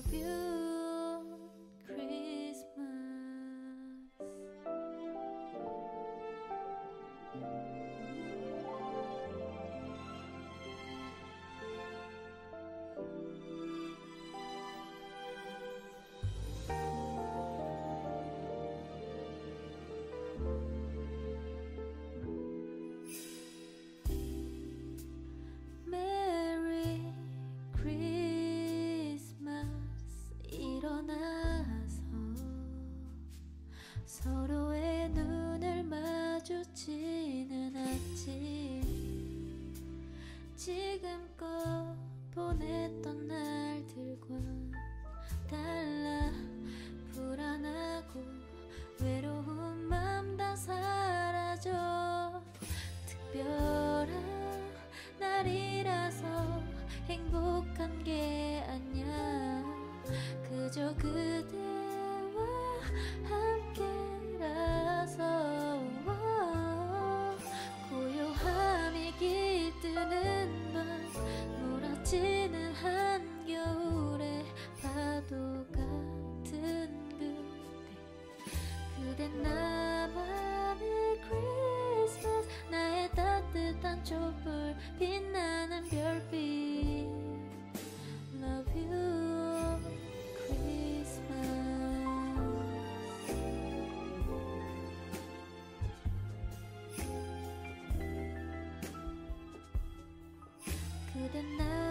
you Christmas. Merry Christmas. 일어나서 서로의 눈을 마주치는 아침, 지금껏 보냈던 날들과 달라 불안하고 외로운 맘 다 사라져. 특별한 날이라서 행복한 게 아니야, 그저 그대와 함께라서. 고요함이 깃드는 밤, 몰아치는 한겨울의 파도 같은 그대 나만의 크리스마스, 나의 따뜻한 촛불 빛나는 별빛. Love you Christmas. 그대 나